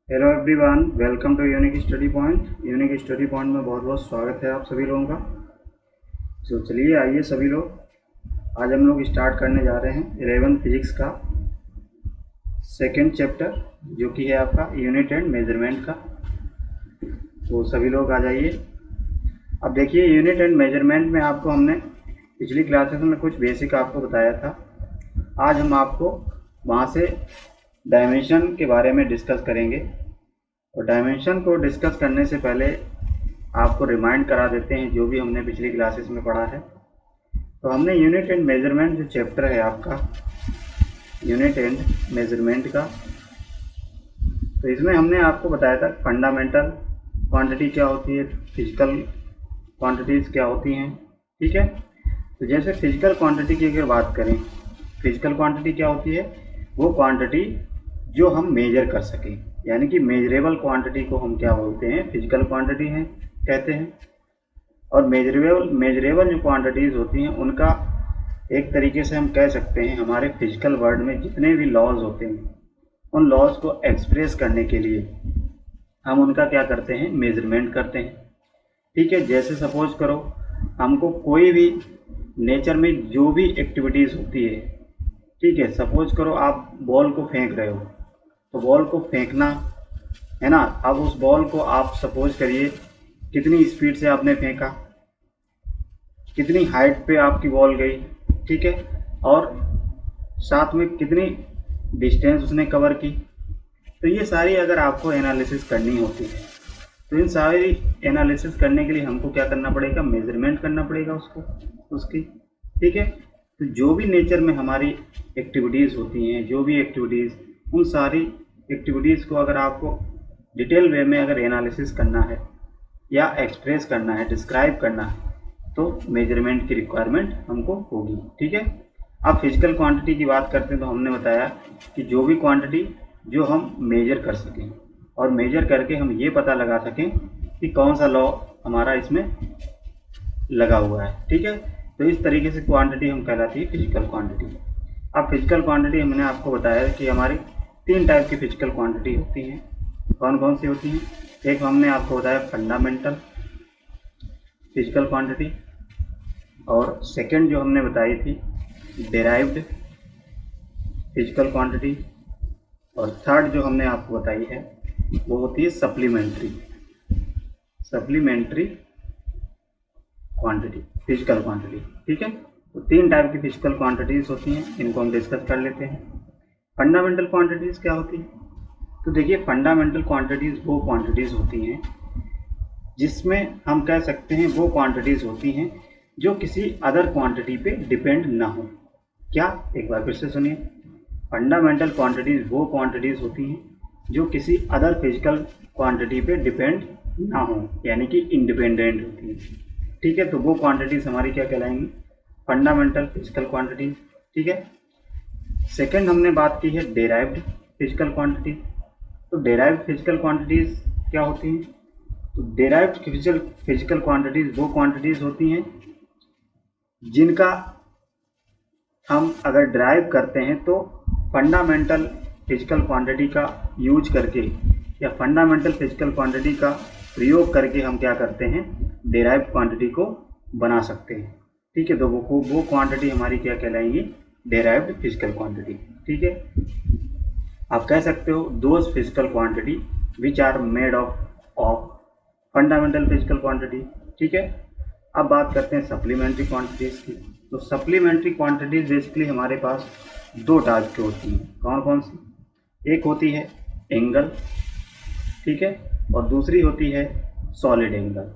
Hello everyone, welcome to Unique Study Point. Unique Study Point में बहुत बहुत स्वागत है आप सभी लोगों का। तो चलिए आइए सभी लोग, आज हम लोग स्टार्ट करने जा रहे हैं 11 फिजिक्स का सेकंड चैप्टर, जो कि है आपका यूनिट एंड मेजरमेंट का। तो सभी लोग आ जाइए। अब देखिए, यूनिट एंड मेजरमेंट में आपको हमने पिछली क्लासेस में कुछ बेसिक आपको बताया था। आज हम आपको वहाँ से डायमेंशन के बारे में डिस्कस करेंगे। और डायमेंशन को डिस्कस करने से पहले आपको रिमाइंड करा देते हैं जो भी हमने पिछली क्लासेस में पढ़ा है। तो हमने यूनिट एंड मेजरमेंट जो चैप्टर है आपका यूनिट एंड मेजरमेंट का, तो इसमें हमने आपको बताया था फंडामेंटल क्वांटिटी क्या होती है, फिजिकल क्वांटिटीज़ क्या होती हैं। ठीक है, तो जैसे फिजिकल क्वांटिटी की अगर बात करें, फिजिकल क्वांटिटी क्या होती है? वो क्वांटिटी जो हम मेजर कर सकें, यानी कि मेजरेबल क्वांटिटी को हम क्या बोलते हैं? फिजिकल क्वांटिटी है कहते हैं। और मेजरेबल जो क्वांटिटीज़ होती हैं उनका एक तरीके से हम कह सकते हैं, हमारे फिजिकल वर्ल्ड में जितने भी लॉज होते हैं उन लॉज को एक्सप्रेस करने के लिए हम उनका क्या करते हैं? मेजरमेंट करते हैं। ठीक है, जैसे सपोज करो हमको कोई भी नेचर में जो भी एक्टिविटीज़ होती है, ठीक है, सपोज करो आप बॉल को फेंक रहे हो, तो बॉल को फेंकना है ना। अब उस बॉल को आप सपोज करिए कितनी स्पीड से आपने फेंका, कितनी हाइट पे आपकी बॉल गई, ठीक है, और साथ में कितनी डिस्टेंस उसने कवर की। तो ये सारी अगर आपको एनालिसिस करनी होती है, तो इन सारी एनालिसिस करने के लिए हमको क्या करना पड़ेगा? मेजरमेंट करना पड़ेगा उसकी। ठीक है, तो जो भी नेचर में हमारी एक्टिविटीज़ होती हैं, जो भी एक्टिविटीज़, उन सारी एक्टिविटीज़ को अगर आपको डिटेल वे में अगर एनालिसिस करना है या एक्सप्रेस करना है, डिस्क्राइब करना है, तो मेजरमेंट की रिक्वायरमेंट हमको होगी। ठीक है, अब फिजिकल क्वांटिटी की बात करते हैं तो हमने बताया कि जो भी क्वांटिटी जो हम मेजर कर सकें और मेजर करके हम ये पता लगा सकें कि कौन सा लॉ हमारा इसमें लगा हुआ है। ठीक है, तो इस तरीके से क्वांटिटी हम कहलाती है फिजिकल क्वांटिटी। अब फिजिकल क्वांटिटी हमने आपको बताया कि हमारी 3 टाइप की फिजिकल क्वांटिटी होती हैं। कौन कौन सी होती हैं? एक हमने आपको बताया फंडामेंटल फिजिकल क्वांटिटी, और सेकंड जो हमने बताई थी डेराइव्ड फिजिकल क्वांटिटी, और थर्ड जो हमने आपको बताई है वो होती है सप्लीमेंट्री क्वांटिटी, फिजिकल क्वांटिटी। ठीक है, तो 3 टाइप की फिजिकल क्वांटिटीज़ होती हैं, इनको हम डिस्कस कर लेते हैं। फंडामेंटल क्वांटिटीज़ क्या होती है? तो देखिए, फंडामेंटल क्वांटिटीज़ वो क्वांटिटीज़ होती हैं जिसमें हम कह सकते हैं वो क्वांटिटीज़ होती हैं जो किसी अदर क्वांटिटी पे डिपेंड ना हो। क्या? एक बार फिर से सुनिए। फंडामेंटल क्वांटिटीज़ वो क्वांटिटीज़ होती हैं जो किसी अदर फिजिकल क्वांटिटी पे डिपेंड ना हो, यानी कि इंडिपेंडेंट होती हैं। ठीक है, तो वो क्वांटिटीज़ हमारी क्या कहलाएंगी? Fundamental physical quantities. ठीक है, सेकंड हमने बात की है डेराइव्ड फिजिकल क्वांटिटी। तो डेराइव्ड फिजिकल क्वांटिटीज़ क्या होती हैं? तो डेराइव्ड फिजिकल क्वांटिटीज़ वो क्वांटिटीज़ होती हैं जिनका हम अगर ड्राइव करते हैं तो फंडामेंटल फिजिकल क्वांटिटी का यूज करके या फंडामेंटल फिजिकल क्वांटिटी का प्रयोग करके हम क्या करते हैं? डेराइव क्वांटिटी को बना सकते हैं। ठीक है, तो वो क्वांटिटी हमारी क्या कहलाएंगी? Derived physical quantity. ठीक है, आप कह सकते हो those physical quantity which are made of fundamental physical quantity. ठीक है, अब बात करते हैं सप्लीमेंट्री क्वांटिटीज़ की। तो सप्लीमेंट्री क्वांटिटीज़ बेसिकली हमारे पास 2 टाइप की होती हैं। कौन कौन सी? एक होती है एंगल, ठीक है, और दूसरी होती है सॉलिड एंगल।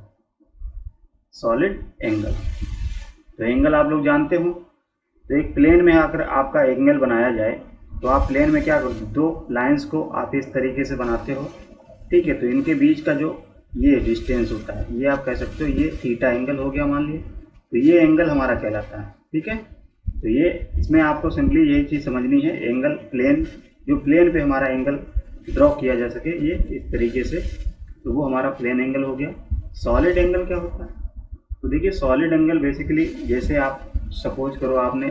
तो एंगल आप लोग जानते हो, तो एक प्लेन में आकर आपका एंगल बनाया जाए तो आप प्लेन में क्या करोगे? 2 लाइंस को आप इस तरीके से बनाते हो। ठीक है, तो इनके बीच का जो ये डिस्टेंस होता है, ये आप कह सकते हो ये थीटा एंगल हो गया मान लिए। तो ये एंगल हमारा कहलाता है। ठीक है, तो ये इसमें आपको सिंपली यही चीज़ समझनी है, एंगल प्लेन, जो प्लेन पे हमारा एंगल ड्रॉ किया जा सके ये इस तरीके से, तो वो हमारा प्लेन एंगल हो गया। सॉलिड एंगल क्या होता है? तो देखिए, सॉलिड एंगल बेसिकली जैसे आप सपोज करो आपने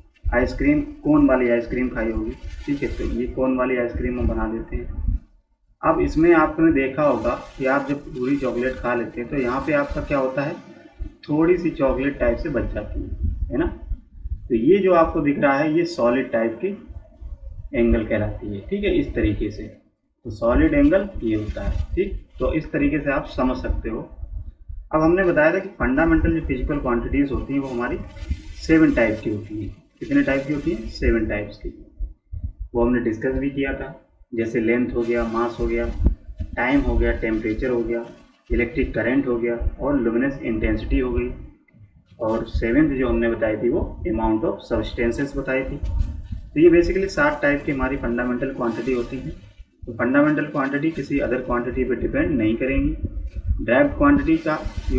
आइसक्रीम, कोन वाली आइसक्रीम खाई होगी। ठीक है, तो ये कोन वाली आइसक्रीम हम बना देते हैं। अब इसमें आपने देखा होगा कि आप जब पूरी चॉकलेट खा लेते हैं तो यहाँ पे आपका क्या होता है, थोड़ी सी चॉकलेट टाइप से बच जाती है ना। तो ये जो आपको दिख रहा है ये सॉलिड टाइप की एंगल कहलाती है, ठीक है, इस तरीके से। तो सॉलिड एंगल ये होता है, ठीक। तो इस तरीके से आप समझ सकते हो। अब हमने बताया था कि फंडामेंटल जो फिजिकल क्वांटिटीज़ होती हैं वो हमारी 7 टाइप की होती हैं। कितने टाइप की होती हैं? 7 टाइप्स की। वो हमने डिस्कस भी किया था, जैसे लेंथ हो गया, मास हो गया, टाइम हो गया, टेम्परेचर हो गया, इलेक्ट्रिक करंट हो गया और लुमिनस इंटेंसिटी हो गई। और 7th जो हमने बताई थी वो अमाउंट ऑफ सब्सटेंसेस बताई थी। तो ये बेसिकली 7 टाइप की हमारी फंडामेंटल क्वांटिटी होती है। तो फंडामेंटल क्वांटिटी किसी अदर क्वांटिटी पर डिपेंड नहीं करेंगी। ड्राइव्ड क्वांटिटी का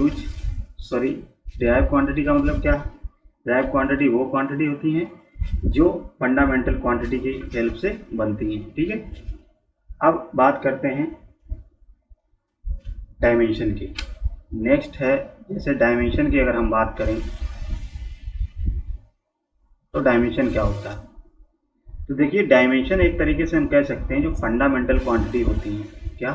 ड्राइव क्वांटिटी का मतलब क्या है? ड्राइव क्वांटिटी वो क्वांटिटी होती हैं जो फंडामेंटल क्वांटिटी की हेल्प से बनती हैं, ठीक है। अब बात करते हैं डायमेंशन की। नेक्स्ट है, जैसे डायमेंशन की अगर हम बात करें तो डायमेंशन क्या होता है? तो देखिए, डायमेंशन एक तरीके से हम कह सकते हैं जो फंडामेंटल क्वांटिटी होती हैं। क्या?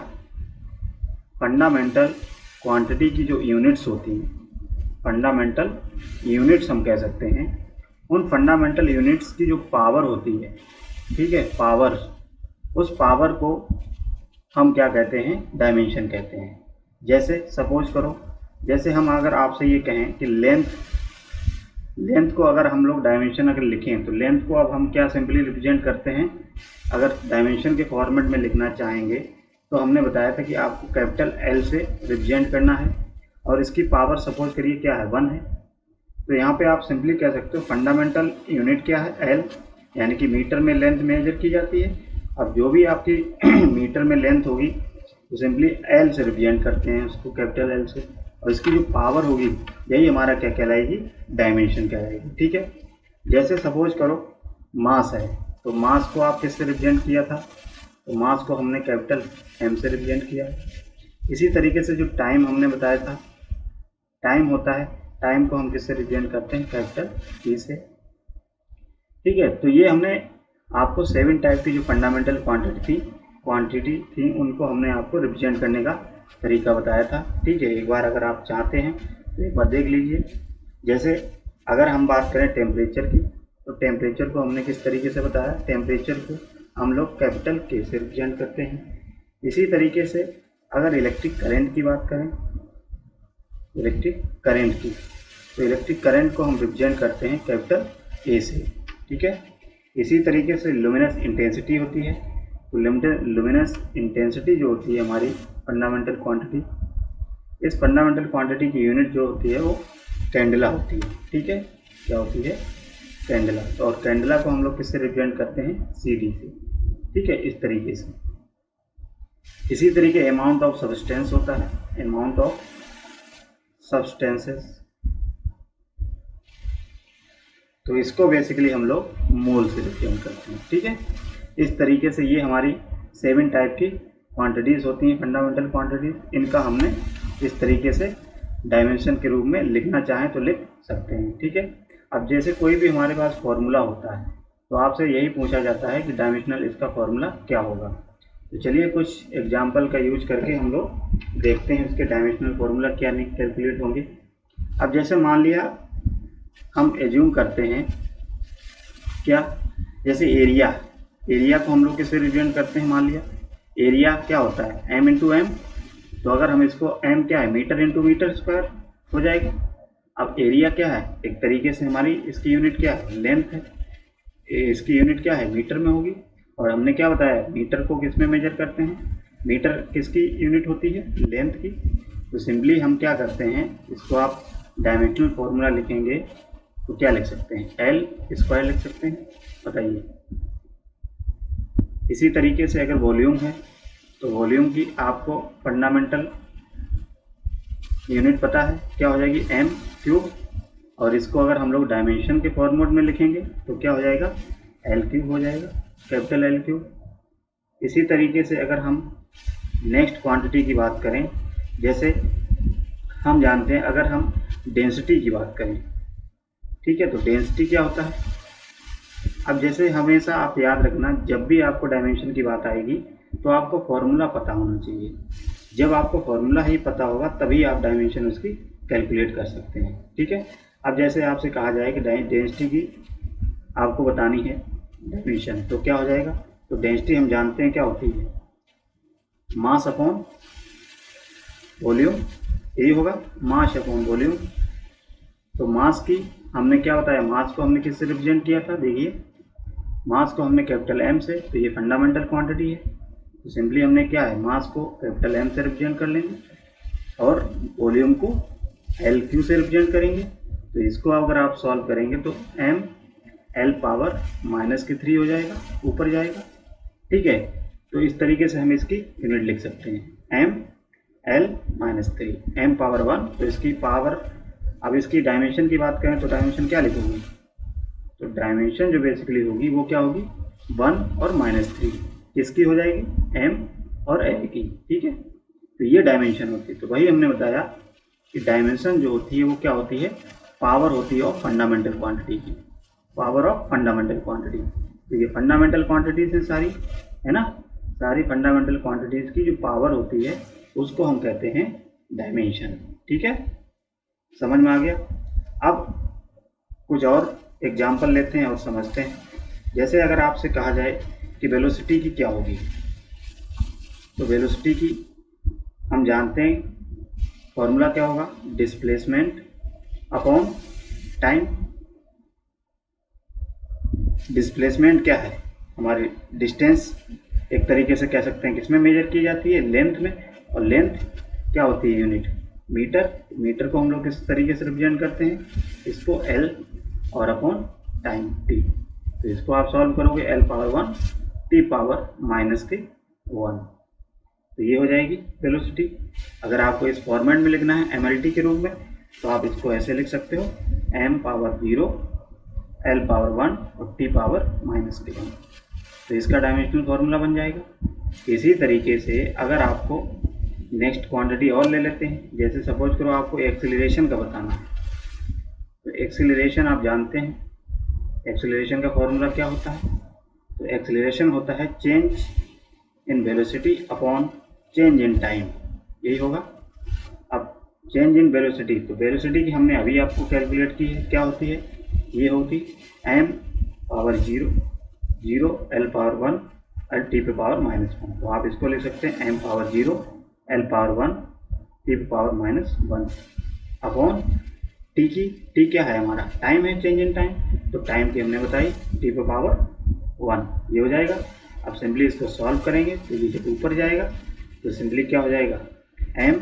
फंडामेंटल क्वांटिटी की जो यूनिट्स होती हैं, फंडामेंटल यूनिट्स हम कह सकते हैं। उन फंडामेंटल यूनिट्स की जो पावर होती है, ठीक है, पावर, उस पावर को हम क्या कहते हैं? डायमेंशन कहते हैं। जैसे सपोज करो, जैसे हम अगर आपसे ये कहें कि लेंथ को अगर हम लोग डायमेंशन अगर लिखें तो लेंथ को अब हम क्या सिंपली रिप्रेजेंट करते हैं? अगर डायमेंशन के फॉर्मेट में लिखना चाहेंगे तो हमने बताया था कि आपको कैपिटल एल से रिप्रेजेंट करना है और इसकी पावर सपोज करिए क्या है? 1 है। तो यहाँ पे आप सिंपली कह सकते हो फंडामेंटल यूनिट क्या है? एल, यानी कि मीटर में लेंथ मेजर की जाती है। अब जो भी आपकी मीटर में लेंथ होगी तो सिंपली एल से रिप्रेजेंट करते हैं उसको, कैपिटल एल से। और इसकी जो पावर होगी यही हमारा क्या कहलाएगी? डायमेंशन कहलाएगी, ठीक है। जैसे सपोज करो मास है, तो मास को आप किससे रिप्रेजेंट किया था? तो मास को हमने कैपिटल एम से रिप्रेजेंट किया है। इसी तरीके से जो टाइम हमने बताया था, टाइम होता है, टाइम को हम किससे रिप्रेजेंट करते हैं? कैपिटल टी से, ठीक है। तो ये हमने आपको 7 टाइप की जो फंडामेंटल क्वांटिटी थी उनको हमने आपको रिप्रेजेंट करने का तरीका बताया था, ठीक है। एक बार अगर आप चाहते हैं तो एक बार देख लीजिए। जैसे अगर हम बात करें टेम्परेचर की, तो टेम्परेचर को हमने किस तरीके से बताया? टेम्परेचर को हम लोग कैपिटल के से रिप्रेजेंट करते हैं। इसी तरीके से अगर इलेक्ट्रिक करंट की बात करें, इलेक्ट्रिक करंट की, तो इलेक्ट्रिक करंट को हम रिप्रेजेंट करते हैं कैपिटल ए से, ठीक है। इसी तरीके से लुमिनस इंटेंसिटी होती है, तो लुमिनस इंटेंसिटी जो होती है हमारी फंडामेंटल क्वांटिटी, इस फंडामेंटल क्वांटिटी की यूनिट जो होती है वो कैंडेला होती है, ठीक है। क्या होती है? कैंडेला। और कैंडेला को हम लोग किससे रिप्रेजेंट करते हैं? CD से, ठीक है, इस तरीके से। इसी तरीके अमाउंट ऑफ सब्सटेंस होता है, अमाउंट ऑफ सब्सटेंसेस, तो इसको बेसिकली हम लोग मोल से रिप्रेजेंट करते हैं, ठीक है। इस तरीके से ये हमारी 7 टाइप की क्वांटिटीज़ होती हैं, फंडामेंटल क्वांटिटीज़। इनका हमने इस तरीके से डायमेंशन के रूप में लिखना चाहें तो लिख सकते हैं, ठीक है। अब जैसे कोई भी हमारे पास फॉर्मूला होता है तो आपसे यही पूछा जाता है कि डायमेंशनल इसका फॉर्मूला क्या होगा। तो चलिए कुछ एग्जाम्पल का यूज करके हम लोग देखते हैं इसके डायमेंशनल फॉर्मूला क्या कैलकुलेट होंगे। अब जैसे मान लिया हम एज्यूम करते हैं क्या, जैसे एरिया को हम लोग किससे रिप्रेजेंट करते हैं? मान लिया एरिया क्या होता है? m into m. तो अगर हम इसको m क्या है? मीटर इंटू मीटर स्क्वायर हो जाएगा। अब एरिया क्या है? एक तरीके से हमारी इसकी यूनिट क्या है? लेंथ है। इसकी यूनिट क्या है? मीटर में होगी। और हमने क्या बताया? मीटर को किस में मेजर करते हैं? मीटर किसकी यूनिट होती है? लेंथ की। तो सिंपली हम क्या करते हैं, इसको आप डायमेंशनल फॉर्मूला लिखेंगे तो क्या लिख सकते हैं? एल स्क्वायर लिख सकते हैं, बताइए। इसी तरीके से अगर वॉल्यूम है तो वॉल्यूम की आपको फंडामेंटल यूनिट पता है, क्या हो जाएगी? M cube. और इसको अगर हम लोग डायमेंशन के फॉर्मेट में लिखेंगे तो क्या हो जाएगा? एल क्यूब हो जाएगा, कैपिटल एल क्यूब। इसी तरीके से अगर हम नेक्स्ट क्वांटिटी की बात करें, जैसे हम जानते हैं अगर हम डेंसिटी की बात करें, ठीक है, तो डेंसिटी क्या होता है? अब जैसे हमेशा आप याद रखना, जब भी आपको डायमेंशन की बात आएगी तो आपको फॉर्मूला पता होना चाहिए। जब आपको फॉर्मूला ही पता होगा तभी आप डायमेंशन उसकी कैलकुलेट कर सकते हैं। ठीक है, अब जैसे आपसे कहा जाए कि डेंसिटी की आपको बतानी है डायमेंशन, तो क्या हो जाएगा? तो डेंसिटी हम जानते हैं क्या होती है, मास अपॉन वॉल्यूम, यही होगा, मास अपॉन वॉल्यूम। तो मास की हमने क्या बताया, मास को हमने किससे रिप्रेजेंट किया था? देखिए, मास को हमने कैपिटल एम से, तो ये फंडामेंटल क्वांटिटी है, तो सिंपली हमने क्या है, मास को कैपिटल एम से रिप्रेजेंट कर लेंगे और वॉल्यूम को एल क्यू से रिप्रेजेंट करेंगे। तो इसको अगर आप सॉल्व करेंगे तो एम एल पावर -3 हो जाएगा, ऊपर जाएगा। ठीक है, तो इस तरीके से हम इसकी यूनिट लिख सकते हैं, एम एल -3, एम पावर 1। तो इसकी पावर, अब इसकी डायमेंशन की बात करें तो डायमेंशन क्या लिखोगे? तो डायमेंशन जो बेसिकली होगी वो क्या होगी, 1 और -3, किसकी हो जाएगी? एम और एल की। ठीक है, तो ये डायमेंशन होती है। तो वही हमने बताया कि डायमेंशन जो होती है वो क्या होती है, पावर होती है ऑफ फंडामेंटल क्वांटिटी की, पावर ऑफ फंडामेंटल क्वांटिटी। तो ये फंडामेंटल क्वांटिटीज है सारी, है ना, सारी फंडामेंटल क्वांटिटीज की जो पावर होती है उसको हम कहते हैं डायमेंशन। ठीक है, समझ में आ गया? अब कुछ और एग्जाम्पल लेते हैं और समझते हैं। जैसे अगर आपसे कहा जाए कि वेलोसिटी की क्या होगी, तो वेलोसिटी की हम जानते हैं फॉर्मूला क्या होगा, डिस्प्लेसमेंट अपॉन टाइम। डिस्प्लेसमेंट क्या है, हमारी डिस्टेंस एक तरीके से कह सकते हैं किसमें मेजर की जाती है, लेंथ में, और लेंथ क्या होती है, यूनिट मीटर। मीटर को हम लोग किस तरीके से रिप्रेजेंट करते हैं, इसको एल और अपॉन टाइम टी। तो इसको आप सॉल्व करोगे, एल पावर 1 टी पावर -1, तो ये हो जाएगी वेलोसिटी। अगर आपको इस फॉर्मेट में लिखना है एमएलटी के रूप में, तो आप इसको ऐसे लिख सकते हो, एम पावर 0 एल पावर 1 और टी पावर -1। तो इसका डायमेंशनल फॉर्मूला बन जाएगा। इसी तरीके से अगर आपको नेक्स्ट क्वांटिटी और ले लेते हैं, जैसे सपोज करो आपको एक्सेलरेशन का बताना है, तो एक्सेलरेशन आप जानते हैं, एक्सेलरेशन का फॉर्मूला क्या होता है? तो एक्सेलरेशन होता है change in velocity upon change in time, यही होगा। अब चेंज इन वेलोसिटी, तो वेलोसिटी की हमने अभी आपको कैलकुलेट की है, क्या होती है, ये होती M power 0 L power 1 L T पे पावर -1। तो आप इसको लिख सकते हैं M power 0 L power 1 T पे पावर -1 अपॉन टी की, टी क्या है हमारा, टाइम है, चेंज इन टाइम, तो टाइम की हमने बताई टी पे पावर 1, ये हो जाएगा। अब सिंपली इसको सॉल्व करेंगे तो ये जब ऊपर जाएगा तो सिंपली क्या हो जाएगा, एम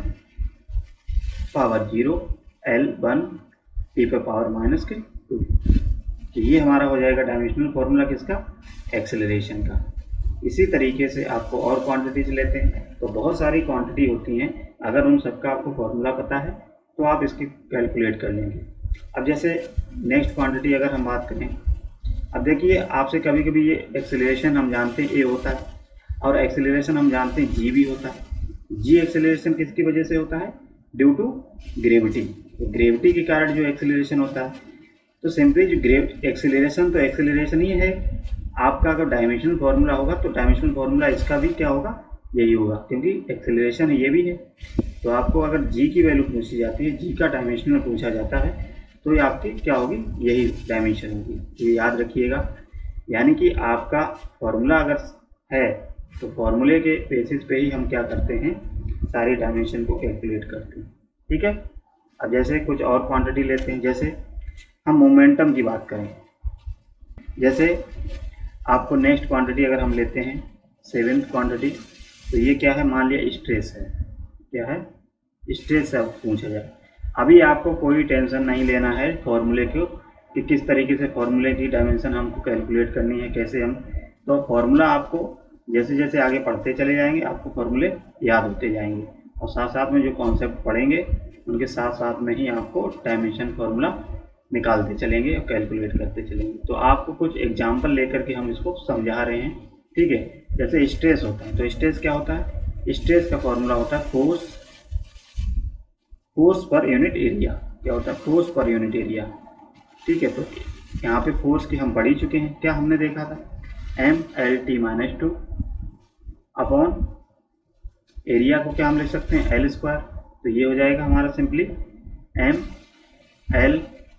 पावर 0 एल 1 टी पे पावर -2। तो ये हमारा हो जाएगा डायमेंशनल फॉर्मूला किसका, एक्सेलरेशन का। इसी तरीके से आपको और क्वांटिटीज लेते हैं, तो बहुत सारी क्वांटिटी होती हैं, अगर उन सबका आपको फॉर्मूला पता है तो आप इसकी कैलकुलेट कर लेंगे। अब जैसे नेक्स्ट क्वांटिटी अगर हम बात करें, अब देखिए आपसे कभी कभी ये एक्सेलरेशन हम जानते हैं ए होता है, और एक्सेलरेशन हम जानते हैं जी भी होता है। जी एक्सेलरेशन किसकी वजह से होता है, ड्यू टू ग्रेविटी। तो ग्रेविटी के कारण जो एक्सेलरेशन होता है, तो सिंपली जो एक्सेलरेशन, तो एक्सेलरेशन ही है आपका। अगर डायमेंशनल फॉर्मूला होगा तो डायमेंशनल फॉर्मूला इसका भी क्या होगा, यही होगा, क्योंकि एक्सेलरेशन ये भी है। तो आपको अगर जी की वैल्यू पूछी जाती है, जी का डायमेंशनल पूछा जाता है, तो ये आपकी क्या होगी, यही डायमेंशन होगी, ये याद रखिएगा। यानी कि आपका फॉर्मूला अगर है तो फॉर्मूले के बेसिस पे ही हम क्या करते हैं, सारी डायमेंशन को कैलकुलेट करते हैं। ठीक है, अब जैसे कुछ और क्वांटिटी लेते हैं, जैसे हम मोमेंटम की बात करें, जैसे आपको नेक्स्ट क्वांटिटी अगर हम लेते हैं 7th क्वांटिटी, तो ये क्या है, मान लिया स्ट्रेस है, क्या है, स्ट्रेस से पूछा जाए। अभी आपको कोई टेंशन नहीं लेना है फॉर्मूले को, कि किस तरीके से फॉर्मूले की डायमेंशन हमको कैलकुलेट करनी है, कैसे हम, तो फॉर्मूला आपको जैसे जैसे आगे पढ़ते चले जाएंगे आपको फॉर्मूले याद होते जाएंगे, और साथ साथ में जो कॉन्सेप्ट पढ़ेंगे उनके साथ साथ में ही आपको डायमेंशन फॉर्मूला निकालते चलेंगे और कैलकुलेट करते चलेंगे। तो आपको कुछ एग्जाम्पल लेकर के हम इसको समझा रहे हैं। ठीक है, जैसे स्ट्रेस होता है, तो स्ट्रेस क्या होता है, स्ट्रेस का फॉर्मूला होता है फोर्स पर यूनिट एरिया। क्या होता है, फोर्स पर यूनिट एरिया। ठीक है, तो यहाँ पे फोर्स की हम पढ़ ही चुके हैं, क्या हमने देखा था, M L T -2 upon area को क्या हम लिख सकते हैं एल स्क्वायर। तो ये हो जाएगा हमारा सिंपली एम एल,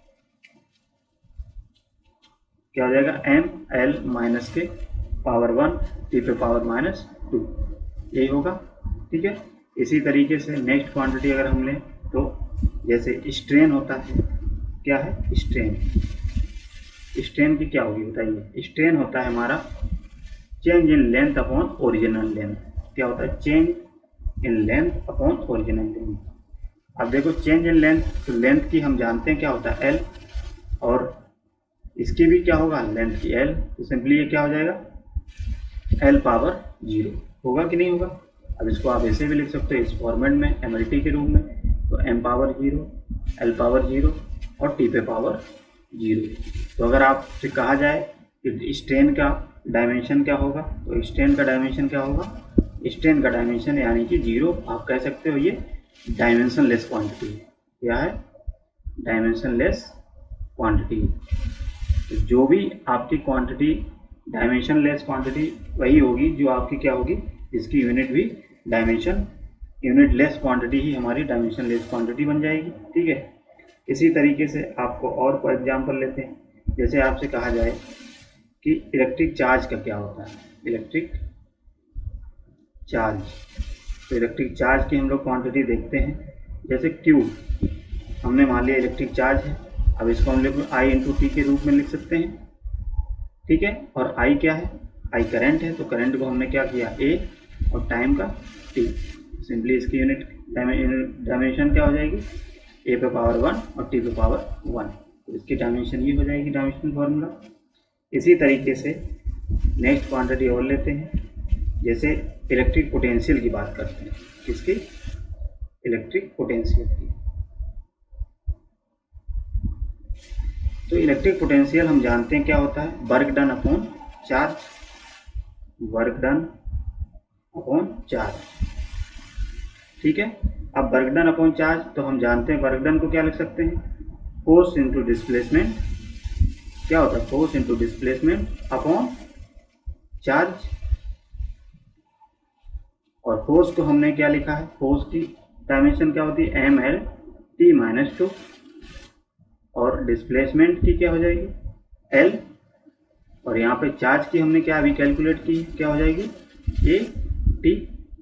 क्या हो जाएगा एम एल माइनस के पावर 1 टी पे पावर माइनस 2, यही होगा। ठीक है, इसी तरीके से नेक्स्ट क्वांटिटी अगर हम लें तो जैसे स्ट्रेन होता है, क्या है स्ट्रेन, स्ट्रेन की क्या होगी बताइए। स्ट्रेन होता है हमारा change in length upon original length. क्या होता है change in length upon original length. अब देखो चेंज इन लेंथ, तो लेंथ की हम जानते हैं क्या होता है एल, और इसकी भी क्या होगा लेंथ की एल। तो सिंपली ये क्या हो जाएगा एल पावर 0 होगा कि नहीं होगा। अब इसको आप ऐसे भी लिख सकते हो इस फॉर्मेट में एमएलटी के रूप में, तो एम पावर 0 एल पावर 0 और टी पे पावर 0। तो अगर आपसे कहा जाए कि स्ट्रेन का डायमेंशन क्या होगा, तो स्ट्रेन का डायमेंशन क्या होगा, स्ट्रेन का डायमेंशन यानी कि 0 आप कह सकते हो, ये डायमेंशन लेस क्वांटिटी है। क्या है डायमेंशन लेस क्वांटिटी। तो जो भी आपकी क्वांटिटी डायमेंशन लेस क्वांटिटी वही होगी जो आपकी क्या होगी, इसकी यूनिट भी डायमेंशन यूनिट लेस क्वांटिटी ही हमारी डायमेंशन लेस क्वांटिटी बन जाएगी। ठीक है, इसी तरीके से आपको और कोई एग्जांपल लेते हैं। जैसे आपसे कहा जाए कि इलेक्ट्रिक चार्ज का क्या होता है, इलेक्ट्रिक चार्ज। तो इलेक्ट्रिक चार्ज की हम लोग क्वांटिटी देखते हैं। जैसे Q हमने मान लिया इलेक्ट्रिक चार्ज है, अब इसको हम लोग I इंटू टी के रूप में लिख सकते हैं। ठीक है, और I क्या है, I करंट है, तो करंट को हमने क्या किया A और टाइम का T। सिंपली इसकी यूनिट डायमेंशन क्या हो जाएगी A पे पावर 1 और T पे पावर 1, तो इसकी डायमेंशन ये हो जाएगी डायमेंशनल फार्मूला। इसी तरीके से नेक्स्ट क्वांटिटी और लेते हैं। जैसे इलेक्ट्रिक पोटेंशियल की बात करते हैं, किसकी इलेक्ट्रिक पोटेंशियल की। तो इलेक्ट्रिक पोटेंशियल हम जानते हैं क्या होता है, work done upon charge, work done upon charge. ठीक है, अब वर्क डन अपॉन चार्ज, तो हम जानते हैं वर्क डन को क्या लिख सकते हैं, फोर्स इनटू डिस्प्लेसमेंट। क्या होता है force into displacement upon charge. और फोर्स को हमने क्या लिखा है, फोर्स की डायमेंशन क्या होती है एम एल टी माइनस 2, और डिस्प्लेसमेंट की क्या हो जाएगी एल, और यहाँ पे चार्ज की हमने क्या अभी कैलकुलेट की, क्या हो जाएगी ए टी।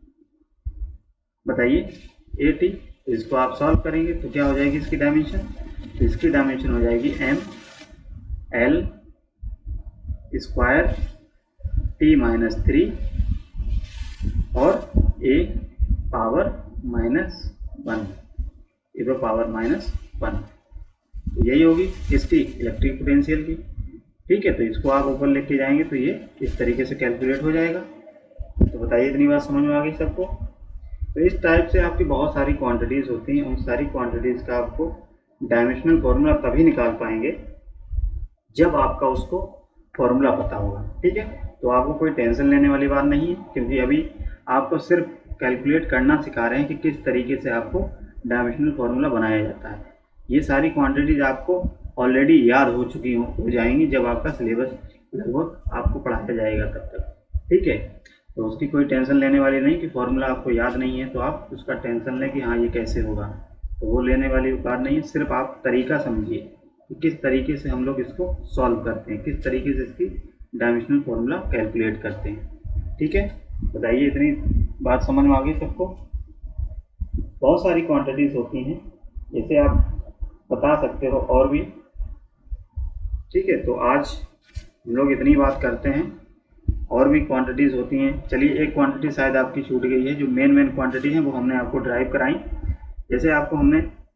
बताइए ए टी, तो इसको आप सॉल्व करेंगे तो क्या हो जाएगी इसकी डायमेंशन, तो इसकी डायमेंशन हो जाएगी M L square T minus 3 और ए पावर -1, ए पे पावर -1। तो यही होगी इसकी इलेक्ट्रिक पोटेंशियल की। ठीक है, तो इसको आप ऊपर लेके जाएंगे तो ये इस तरीके से कैलकुलेट हो जाएगा। तो बताइए इतनी बात समझ में आ गई सबको। तो इस टाइप से आपकी बहुत सारी क्वांटिटीज़ होती हैं, उन सारी क्वांटिटीज़ का आपको डायमेंशनल फॉर्मूला तभी निकाल पाएंगे जब आपका उसको फॉर्मूला पता होगा। ठीक है, तो आपको कोई टेंशन लेने वाली बात नहीं है, क्योंकि अभी आपको सिर्फ कैलकुलेट करना सिखा रहे हैं कि किस तरीके से आपको डायमेंशनल फार्मूला बनाया जाता है। ये सारी क्वांटिटीज आपको ऑलरेडी याद हो चुकी हो जाएंगी जब आपका सिलेबस लगभग आपको पढ़ाया जाएगा तब तक। ठीक है, तो उसकी कोई टेंशन लेने वाली नहीं कि फॉर्मूला आपको याद नहीं है तो आप उसका टेंशन लें कि हाँ ये कैसे होगा, तो वो लेने वाली बात नहीं है। सिर्फ आप तरीका समझिए कि किस तरीके से हम लोग इसको सॉल्व करते हैं, किस तरीके से इसकी डायमेंशनल फार्मूला कैलकुलेट करते हैं। ठीक है, बताइए इतनी बात समझ में आ गई सबको। बहुत सारी क्वांटिटीज़ होती हैं, जैसे आप बता सकते हो और भी। ठीक है, तो आज हम लोग इतनी बात करते हैं, और भी क्वांटिटीज़ होती हैं। चलिए एक क्वांटिटी शायद आपकी छूट गई है, जो मेन क्वांटिटी है वो हमने आपको ड्राइव कराई। जैसे आपको हमने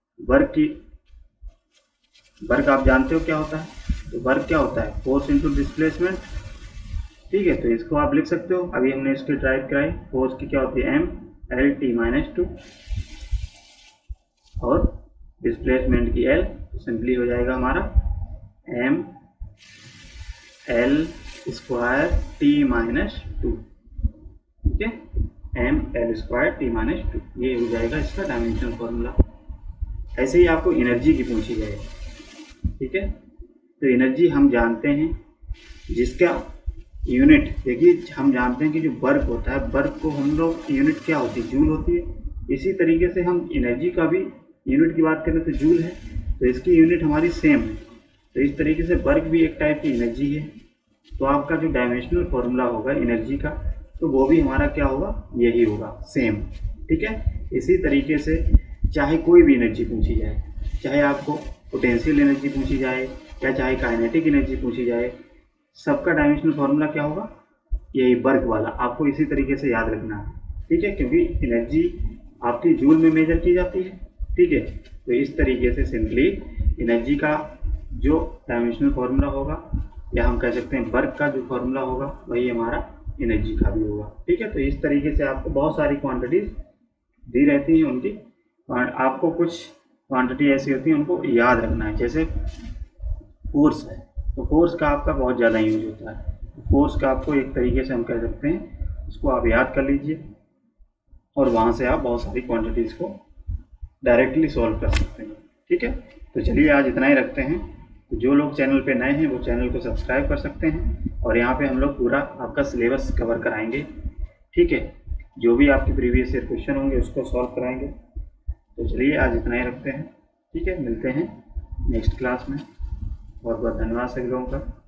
वर्क आप जानते हो क्या होता है, तो वर्क क्या होता है फोर्स इनटू डिस्प्लेसमेंट। ठीक है, तो इसको आप लिख सकते हो, अभी हमने इसकी ड्राइव कराई। फोर्स की क्या होती है एम एल टी माइनस 2 और डिस्प्लेसमेंट की एल, तो सिंपली हो जाएगा हमारा M L square T minus 2। ठीक है, M L square T minus 2, ये हो जाएगा इसका डायमेंशनल फॉर्मूला। ऐसे ही आपको एनर्जी की पूछी जाएगी। ठीक है, तो एनर्जी हम जानते हैं जिसका यूनिट, देखिए हम जानते हैं कि जो वर्क होता है, वर्क को हम लोग यूनिट क्या होती है, जूल होती है। इसी तरीके से हम एनर्जी का भी यूनिट की बात करें तो जूल है, तो इसकी यूनिट हमारी सेम है। तो इस तरीके से वर्क भी एक टाइप की एनर्जी है। तो आपका जो डायमेंशनल फॉर्मूला होगा एनर्जी का, तो वो भी हमारा क्या होगा, यही होगा, सेम। ठीक है। इसी तरीके से चाहे कोई भी एनर्जी पूछी जाए, चाहे आपको पोटेंशियल एनर्जी पूछी जाए या चाहे काइनेटिक एनर्जी पूछी जाए, सबका डायमेंशनल फॉर्मूला क्या होगा, यही वर्क वाला। आपको इसी तरीके से याद रखना है। ठीक है, क्योंकि एनर्जी आपकी जूल में मेजर की जाती है। ठीक है, तो इस तरीके से सिंपली एनर्जी का जो डायमेंशनल फॉर्मूला होगा, या हम कह सकते हैं वर्क का जो फॉर्मूला होगा, वही हमारा एनर्जी का भी होगा। ठीक है, तो इस तरीके से आपको बहुत सारी क्वांटिटीज दी रहती हैं उनकी, और आपको कुछ क्वांटिटी ऐसी होती है उनको याद रखना है। जैसे फोर्स है, तो फोर्स का आपका बहुत ज़्यादा यूज होता है। फोर्स का आपको एक तरीके से हम कह सकते हैं, उसको आप याद कर लीजिए और वहाँ से आप बहुत सारी क्वांटिटीज़ को डायरेक्टली सॉल्व कर सकते हैं। ठीक है, तो चलिए आज इतना ही रखते हैं। तो जो लोग चैनल पे नए हैं वो चैनल को सब्सक्राइब कर सकते हैं, और यहाँ पे हम लोग पूरा आपका सिलेबस कवर कराएंगे। ठीक है, जो भी आपके प्रीवियस ईयर क्वेश्चन होंगे उसको सॉल्व कराएंगे। तो चलिए आज इतना ही रखते हैं। ठीक है, मिलते हैं नेक्स्ट क्लास में। बहुत बहुत धन्यवाद सभी लोगों का।